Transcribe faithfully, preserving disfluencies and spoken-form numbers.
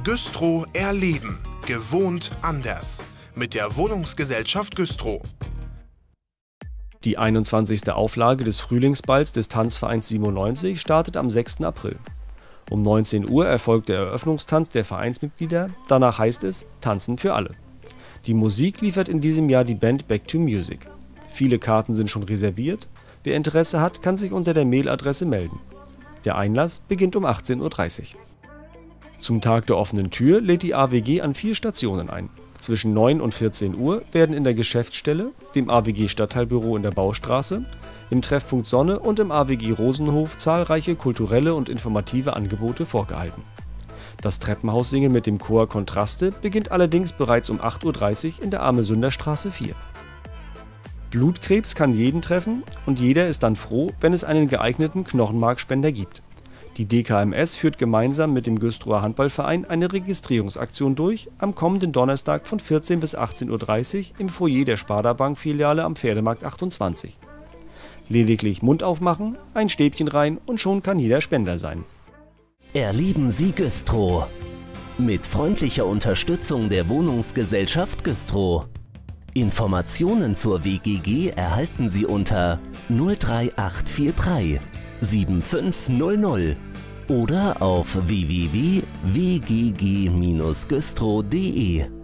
Güstrow erleben. Gewohnt anders. Mit der Wohnungsgesellschaft Güstrow. Die einundzwanzigste Auflage des Frühlingsballs des Tanzvereins siebenundneunzig startet am sechsten April. Um neunzehn Uhr erfolgt der Eröffnungstanz der Vereinsmitglieder, danach heißt es Tanzen für alle. Die Musik liefert in diesem Jahr die Band Back to Music. Viele Karten sind schon reserviert, wer Interesse hat, kann sich unter der Mailadresse melden. Der Einlass beginnt um achtzehn Uhr dreißig. Zum Tag der offenen Tür lädt die A W G an vier Stationen ein. Zwischen neun und vierzehn Uhr werden in der Geschäftsstelle, dem A W G Stadtteilbüro in der Baustraße, im Treffpunkt Sonne und im A W G Rosenhof zahlreiche kulturelle und informative Angebote vorgehalten. Das Treppenhaussingen mit dem Chor Kontraste beginnt allerdings bereits um acht Uhr dreißig in der Armesünderstraße vier. Blutkrebs kann jeden treffen und jeder ist dann froh, wenn es einen geeigneten Knochenmarkspender gibt. Die D K M S führt gemeinsam mit dem Güstrower Handballverein eine Registrierungsaktion durch am kommenden Donnerstag von vierzehn bis achtzehn Uhr dreißig im Foyer der Sparda-Bank-Filiale am Pferdemarkt achtundzwanzig. Lediglich Mund aufmachen, ein Stäbchen rein und schon kann jeder Spender sein. Erleben Sie Güstrow. Mit freundlicher Unterstützung der Wohnungsgesellschaft Güstrow. Informationen zur W G G erhalten Sie unter null drei acht vier drei sieben fünf null null oder auf w w w punkt w g g Bindestrich güstrow punkt de.